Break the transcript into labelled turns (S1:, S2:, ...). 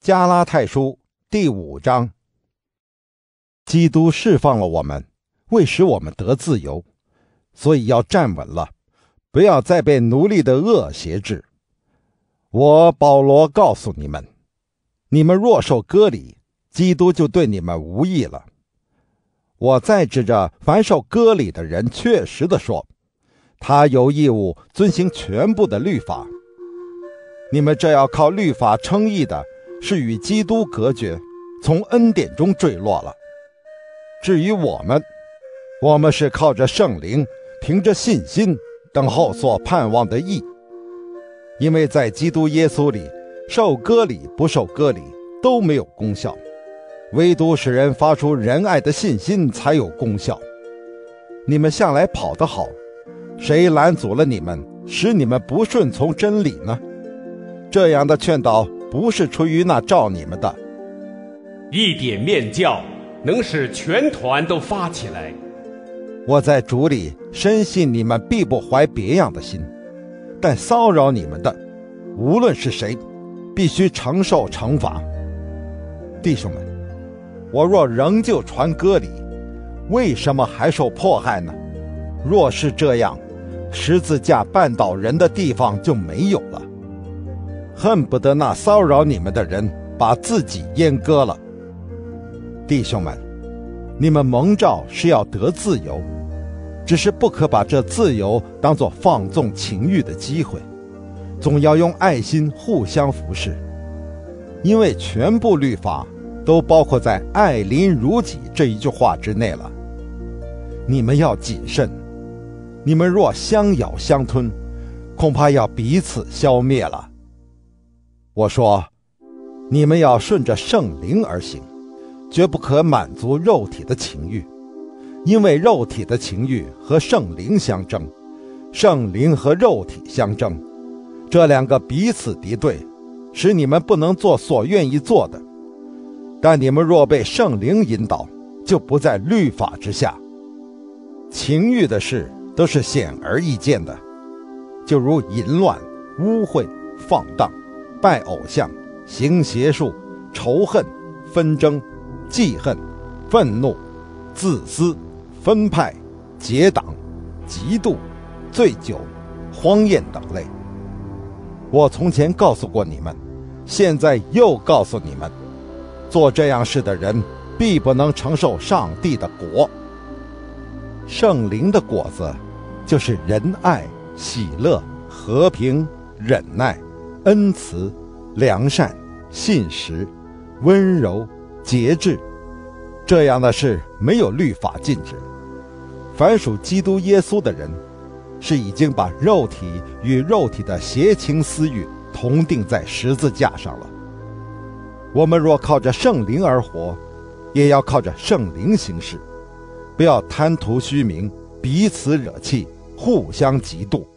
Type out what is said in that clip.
S1: 加拉太书第5章。基督释放了我们，为使我们得自由，所以要站稳了，不要再被奴隶的恶挟制。我保罗告诉你们，你们若受割礼，基督就对你们无益了。我再指着凡受割礼的人确实地说，他有义务遵行全部的律法。你们这要靠律法称义的，是与基督隔绝，从恩典中坠落了。至于我们是靠着圣灵，凭着信心等候所盼望的义。因为在基督耶稣里，受割礼不受割礼都没有功效，唯独使人发出仁爱的信心才有功效。你们向来跑得好，谁拦阻了你们，使你们不顺从真理呢？这样的劝导不是出于那召你们的。
S2: 一点面教能使全团都发起来。
S1: 我在主里深信你们必不怀别样的心，但骚扰你们的，无论是谁，必须承受惩罚。弟兄们，我若仍旧传割礼，为什么还受迫害呢？若是这样，十字架绊倒人的地方就没有了。恨不得那骚扰你们的人把自己阉割了。弟兄们，你们蒙召是要得自由，只是不可把这自由当作放纵情欲的机会，总要用爱心互相服侍。因为全部律法都包括在爱邻如己这一句话之内了。你们要谨慎，你们若相咬相吞，恐怕要彼此消灭了。我说，你们要顺着圣灵而行，绝不可满足肉体的情欲，因为肉体的情欲和圣灵相争，圣灵和肉体相争，这两个彼此敌对，使你们不能做所愿意做的。但你们若被圣灵引导，就不在律法之下。情欲的事都是显而易见的，就如淫乱、污秽、放荡、拜偶像、行邪术、仇恨、纷争、记恨、愤怒、自私、分派、结党、嫉妒、醉酒、荒宴等类。我从前告诉过你们，现在又告诉你们，做这样事的人必不能承受上帝的国。圣灵的果子就是仁爱、喜乐、和平、忍耐、恩慈、良善、信实、温柔、节制，这样的事没有律法禁止。凡属基督耶稣的人，是已经把肉体与肉体的邪情私欲同定在十字架上了。我们若靠着圣灵而活，也要靠着圣灵行事，不要贪图虚名，彼此惹气，互相嫉妒。